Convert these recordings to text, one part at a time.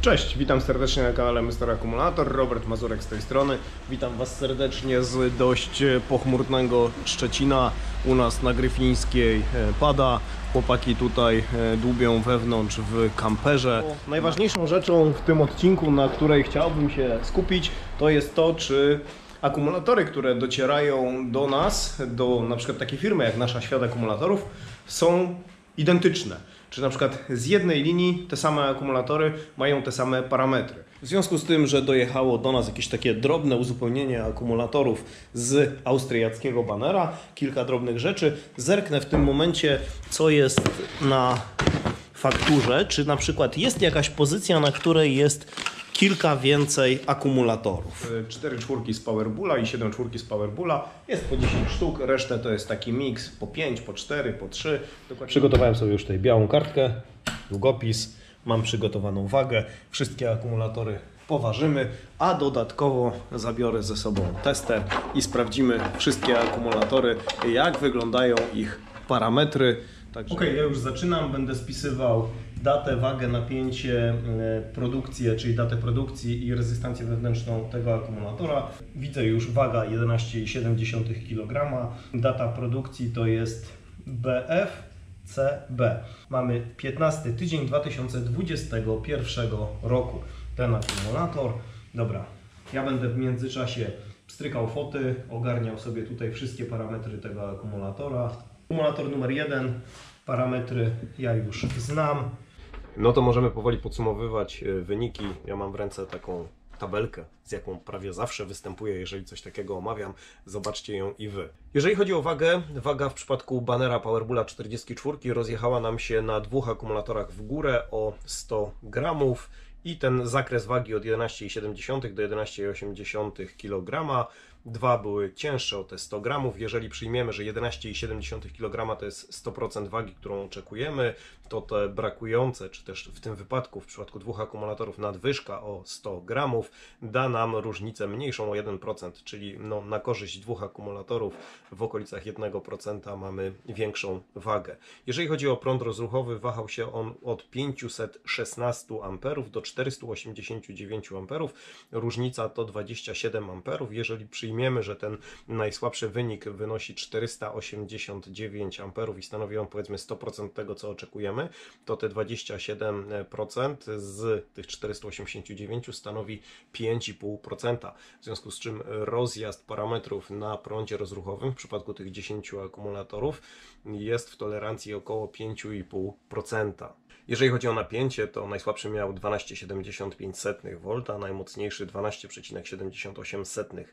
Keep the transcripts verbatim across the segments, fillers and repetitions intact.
Cześć, witam serdecznie na kanale mister Akumulator, Robert Mazurek z tej strony. Witam Was serdecznie z dość pochmurnego Szczecina. U nas na Gryfińskiej pada, chłopaki tutaj dłubią wewnątrz w kamperze. Najważniejszą rzeczą w tym odcinku, na której chciałbym się skupić, to jest to, czy akumulatory, które docierają do nas, do na przykład takiej firmy jak Nasza Świat Akumulatorów, są identyczne. Czy na przykład z jednej linii te same akumulatory mają te same parametry. W związku z tym, że dojechało do nas jakieś takie drobne uzupełnienie akumulatorów z austriackiego Bannera, kilka drobnych rzeczy, zerknę w tym momencie, co jest na fakturze, czy na przykład jest jakaś pozycja, na której jest kilka więcej akumulatorów. cztery czwórki z Powerbulla i siedem czwórki z Powerbulla. Jest po dziesięć sztuk, resztę to jest taki miks po pięć, po cztery, po trzy. Dokładnie. Przygotowałem sobie już tutaj białą kartkę, długopis, mam przygotowaną wagę. Wszystkie akumulatory poważymy, a dodatkowo zabiorę ze sobą tester i sprawdzimy wszystkie akumulatory, jak wyglądają ich parametry. Także... Ok, ja już zaczynam, będę spisywał datę, wagę, napięcie, produkcję, czyli datę produkcji i rezystancję wewnętrzną tego akumulatora. Widzę już waga jedenaście przecinek siedem kilograma. Data produkcji to jest B F C B. Mamy piętnasty tydzień dwa tysiące dwudziestego pierwszego roku. Ten akumulator. Dobra, ja będę w międzyczasie pstrykał foty, ogarniał sobie tutaj wszystkie parametry tego akumulatora. Akumulator numer jeden, parametry ja już znam. No to możemy powoli podsumowywać wyniki. Ja mam w ręce taką tabelkę, z jaką prawie zawsze występuję, jeżeli coś takiego omawiam. Zobaczcie ją i Wy. Jeżeli chodzi o wagę, waga w przypadku Bannera Powerbulla czterdzieści cztery rozjechała nam się na dwóch akumulatorach w górę o sto gramów. I ten zakres wagi od jedenaście przecinek siedem do jedenaście przecinek osiem kilograma. Dwa były cięższe o te sto gramów. Jeżeli przyjmiemy, że jedenaście przecinek siedem kilograma to jest sto procent wagi, którą oczekujemy, to te brakujące, czy też w tym wypadku, w przypadku dwóch akumulatorów, nadwyżka o sto gramów da nam różnicę mniejszą o jeden procent, czyli no, na korzyść dwóch akumulatorów w okolicach jednego procenta mamy większą wagę. Jeżeli chodzi o prąd rozruchowy, wahał się on od pięćset szesnaście amperów do czterystu osiemdziesięciu dziewięciu amperów. Różnica to dwadzieścia siedem amperów. Jeżeli przyjmiemy, że ten najsłabszy wynik wynosi czterysta osiemdziesiąt dziewięć amperów i stanowi on powiedzmy sto procent tego, co oczekujemy, to te dwadzieścia siedem procent z tych czterystu osiemdziesięciu dziewięciu stanowi pięć i pół procent. W związku z czym rozjazd parametrów na prądzie rozruchowym w przypadku tych dziesięciu akumulatorów jest w tolerancji około pięć i pół procent. Jeżeli chodzi o napięcie, to najsłabszy miał dwanaście przecinek siedemdziesiąt pięć V, najmocniejszy dwanaście przecinek siedemdziesiąt osiem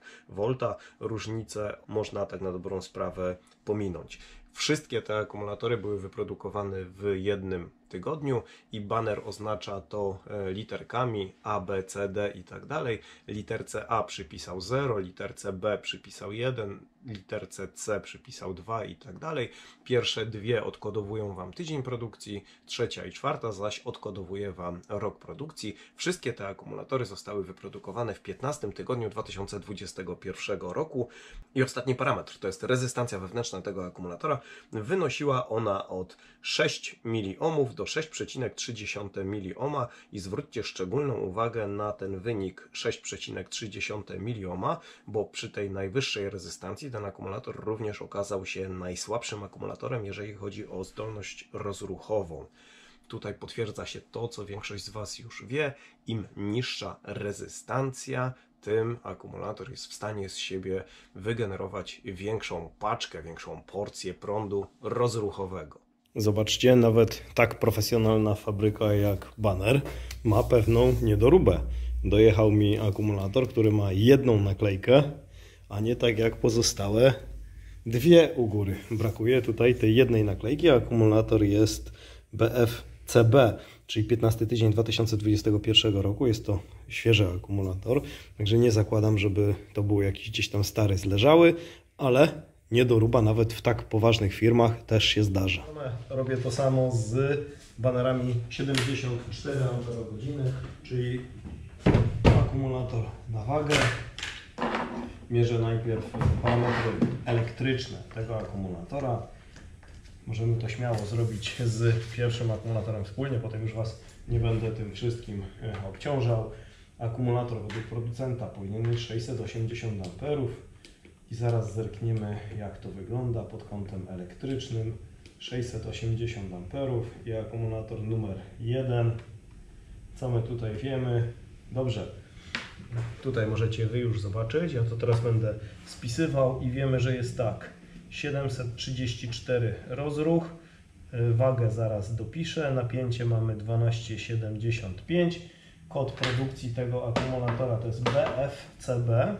V. Różnicę można tak na dobrą sprawę pominąć. Wszystkie te akumulatory były wyprodukowane w jednym tygodniu i Banner oznacza to literkami A, B, C, D i tak dalej. Literce A przypisał zero, literce B przypisał jeden, literce C przypisał dwa i tak dalej. Pierwsze dwie odkodowują Wam tydzień produkcji, trzecia i czwarta zaś odkodowuje Wam rok produkcji. Wszystkie te akumulatory zostały wyprodukowane w piętnastym tygodniu dwa tysiące dwudziestego pierwszego roku i ostatni parametr, to jest rezystancja wewnętrzna tego akumulatora. Wynosiła ona od sześć miliohmów do sześć przecinek trzy miliohma i zwróćcie szczególną uwagę na ten wynik sześć przecinek trzy miliohma, bo przy tej najwyższej rezystancji ten akumulator również okazał się najsłabszym akumulatorem, jeżeli chodzi o zdolność rozruchową. Tutaj potwierdza się to, co większość z Was już wie, im niższa rezystancja, tym akumulator jest w stanie z siebie wygenerować większą paczkę, większą porcję prądu rozruchowego. Zobaczcie, nawet tak profesjonalna fabryka jak Banner ma pewną niedoróbę. Dojechał mi akumulator, który ma jedną naklejkę, a nie tak jak pozostałe dwie u góry. Brakuje tutaj tej jednej naklejki. Akumulator jest B F C B, czyli piętnasty tydzień dwa tysiące dwudziestego pierwszego roku. Jest to świeży akumulator, także nie zakładam, żeby to był jakiś gdzieś tam stary, zleżały, ale niedoróba nawet w tak poważnych firmach też się zdarza. Robię to samo z banerami siedemdziesiąt cztery amperogodziny, czyli akumulator na wagę. Mierzę najpierw parametry elektryczne tego akumulatora. możemy to śmiało zrobić z pierwszym akumulatorem wspólnie, potem już Was nie będę tym wszystkim obciążał. Akumulator według producenta powinien mieć sześćset osiemdziesiąt amperów i zaraz zerkniemy, jak to wygląda pod kątem elektrycznym. sześćset osiemdziesiąt amperów i akumulator numer jeden. Co my tutaj wiemy? Dobrze, tutaj możecie Wy już zobaczyć, ja to teraz będę spisywał i wiemy, że jest tak, siedemset trzydzieści cztery rozruch, wagę zaraz dopiszę, napięcie mamy dwanaście przecinek siedemdziesiąt pięć, kod produkcji tego akumulatora to jest B F C B,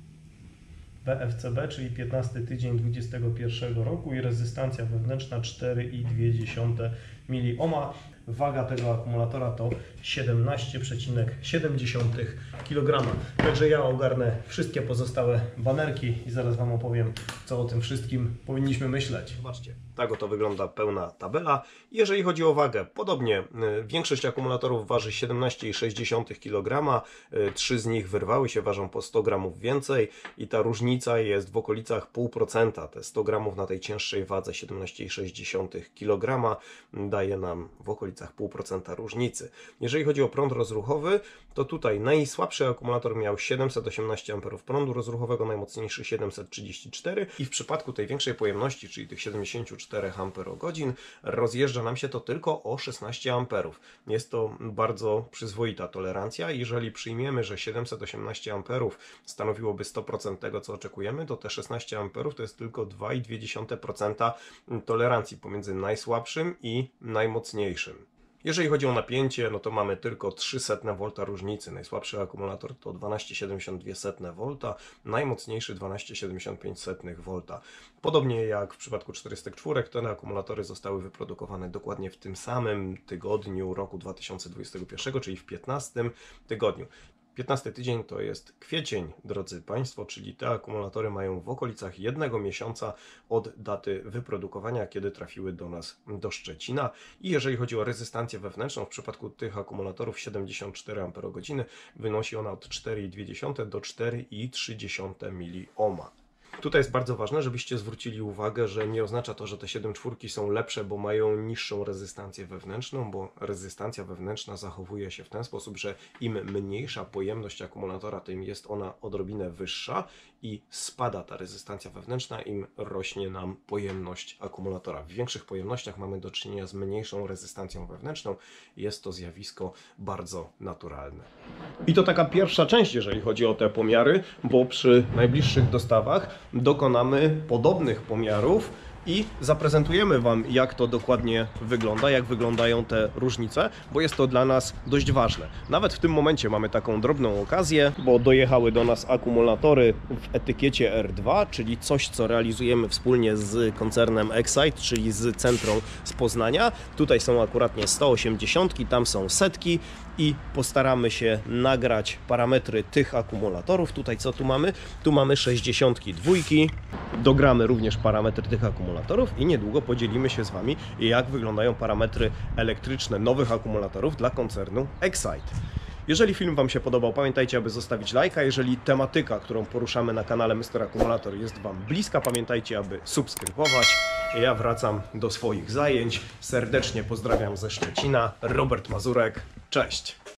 B F C B, czyli piętnasty tydzień dwudziestego pierwszego roku i rezystancja wewnętrzna cztery przecinek dwa miliohma. Waga tego akumulatora to siedemnaście przecinek siedem kilograma. Także ja ogarnę wszystkie pozostałe banerki i zaraz Wam opowiem, co o tym wszystkim powinniśmy myśleć. Zobaczcie, tak oto wygląda pełna tabela. Jeżeli chodzi o wagę, podobnie większość akumulatorów waży siedemnaście przecinek sześć kilograma. Trzy z nich wyrwały się, ważą po sto gramów więcej i ta różnica jest w okolicach zero przecinek pięć procent. Te sto gramów na tej cięższej wadze siedemnaście przecinek sześć kilograma daje nam w okolicach zero przecinek pięć procent różnicy. Jeżeli chodzi o prąd rozruchowy, to tutaj najsłabszy akumulator miał siedemset osiemnaście amperów prądu rozruchowego, najmocniejszy siedemset trzydzieści cztery i w przypadku tej większej pojemności, czyli tych siedemdziesiąt cztery amperogodzin, rozjeżdża nam się to tylko o szesnaście amperów. Jest to bardzo przyzwoita tolerancja. Jeżeli przyjmiemy, że siedemset osiemnaście amperów stanowiłoby sto procent tego, co oczekujemy, to te szesnaście amperów to jest tylko dwa przecinek dwa procent tolerancji pomiędzy najsłabszym i najmocniejszym. Jeżeli chodzi o napięcie, no to mamy tylko trzysta wolt różnicy. Najsłabszy akumulator to dwanaście przecinek siedemdziesiąt dwa wolt, najmocniejszy dwanaście przecinek siedemdziesiąt pięć wolt. Podobnie jak w przypadku czterysta cztery, te akumulatory zostały wyprodukowane dokładnie w tym samym tygodniu roku dwa tysiące dwudziestego pierwszego, czyli w piętnastym tygodniu. piętnasty tydzień to jest kwiecień, drodzy Państwo, czyli te akumulatory mają w okolicach jednego miesiąca od daty wyprodukowania, kiedy trafiły do nas do Szczecina. I jeżeli chodzi o rezystancję wewnętrzną, w przypadku tych akumulatorów siedemdziesiąt cztery amperogodziny wynosi ona od cztery przecinek dwa do cztery przecinek trzy miliohma. Tutaj jest bardzo ważne, żebyście zwrócili uwagę, że nie oznacza to, że te siedem czwórki są lepsze, bo mają niższą rezystancję wewnętrzną, bo rezystancja wewnętrzna zachowuje się w ten sposób, że im mniejsza pojemność akumulatora, tym jest ona odrobinę wyższa i spada ta rezystancja wewnętrzna, im rośnie nam pojemność akumulatora. W większych pojemnościach mamy do czynienia z mniejszą rezystancją wewnętrzną. Jest to zjawisko bardzo naturalne. I to taka pierwsza część, jeżeli chodzi o te pomiary, bo przy najbliższych dostawach dokonamy podobnych pomiarów i zaprezentujemy Wam, jak to dokładnie wygląda, jak wyglądają te różnice, bo jest to dla nas dość ważne. Nawet w tym momencie mamy taką drobną okazję, bo dojechały do nas akumulatory w etykiecie R dwa, czyli coś, co realizujemy wspólnie z koncernem Excite, czyli z Centrą z Poznania. Tutaj są akuratnie sto osiemdziesiąt, tam są setki i postaramy się nagrać parametry tych akumulatorów. Tutaj co tu mamy? Tu mamy sześćdziesiąt dwa. Dogramy również parametry tych akumulatorów i niedługo podzielimy się z Wami, jak wyglądają parametry elektryczne nowych akumulatorów dla koncernu Excite. Jeżeli film Wam się podobał, pamiętajcie, aby zostawić lajka. Jeżeli tematyka, którą poruszamy na kanale mister Akumulator, jest Wam bliska, pamiętajcie, aby subskrybować. Ja wracam do swoich zajęć. Serdecznie pozdrawiam ze Szczecina. Robert Mazurek. Cześć!